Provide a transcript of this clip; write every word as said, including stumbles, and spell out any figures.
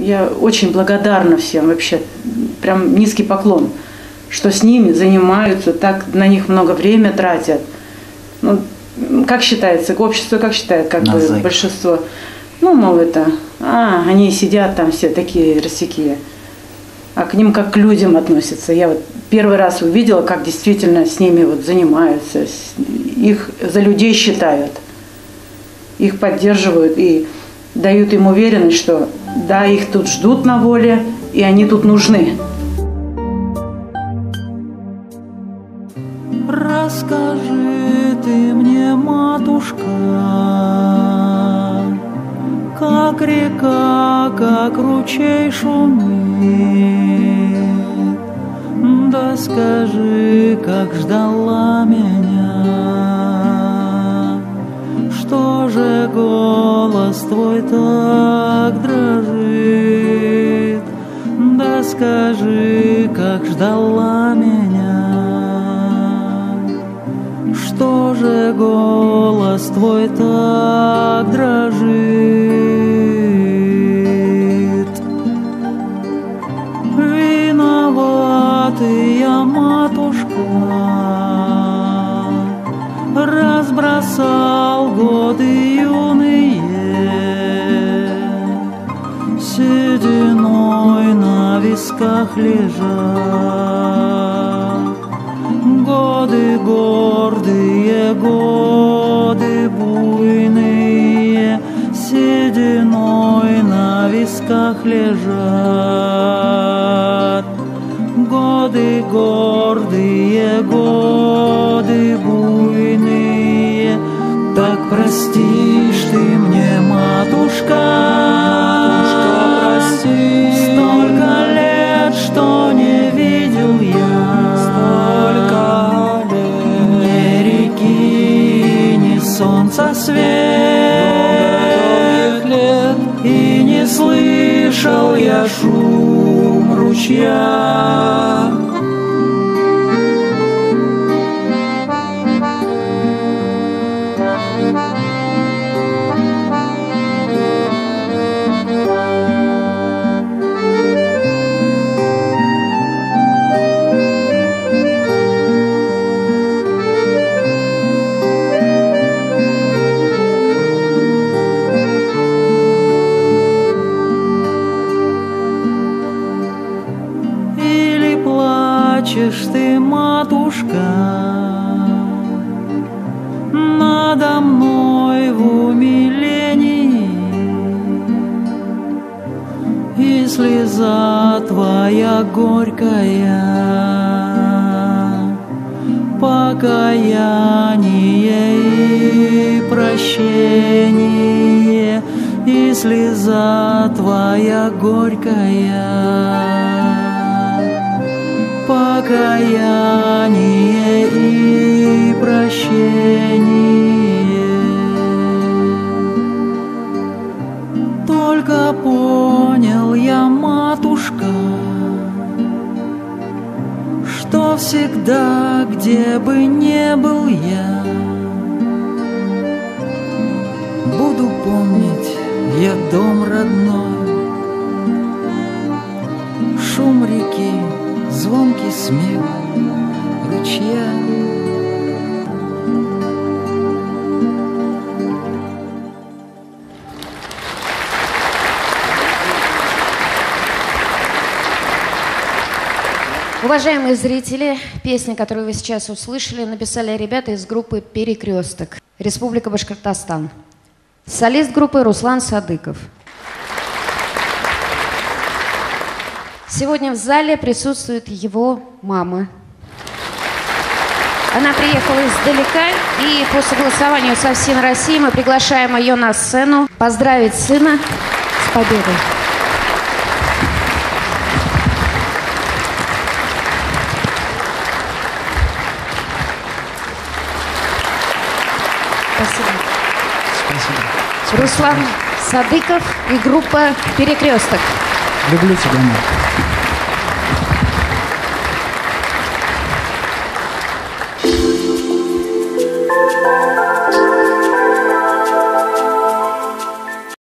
я очень благодарна всем вообще, прям низкий поклон, что с ними занимаются, так на них много времени тратят. Ну, как считается, общество как считает, как бы большинство, ну, мол, это, а, они сидят там все такие рассекие, а к ним как к людям относятся. Я вот первый раз увидела, как действительно с ними вот занимаются, их за людей считают, их поддерживают и дают им уверенность, что да, их тут ждут на воле, и они тут нужны. Расскажи ты мне, матушка, как река, как ручей шумит, да скажи, как ждала меня, что же голос твой так дрожит, да скажи, как ждала меня. Что же голос твой так дрожит? Виноватая матушка, разбросал годы юные, сединой на висках лежат. Годы гордые, годы буйные, сединой на висках лежат. Годы гордые, годы буйные, так простишь ты мне, матушка, матушка, прости. Столько лет, что не видел я, столько лет, ни реки, ни солнца свет, лет, и не слышал я шум ручья. Плачешь ты, матушка, надо мной в умилении, и слеза твоя горькая, покаяние и прощение, и слеза твоя горькая, покаяние и прощение. Только понял я, матушка, что всегда, где бы не был я, буду помнить я дом родной, шум реки, звонкий смех ручья. Уважаемые зрители, песни, которую вы сейчас услышали, написали ребята из группы «Перекресток», Республика Башкортостан. Солист группы Руслан Садыков. Сегодня в зале присутствует его мама. Она приехала издалека, и по согласованию со всей Россией мы приглашаем ее на сцену поздравить сына с победой. Спасибо. Спасибо. Руслан Садыков и группа «Перекресток». Люблю тебя, мама.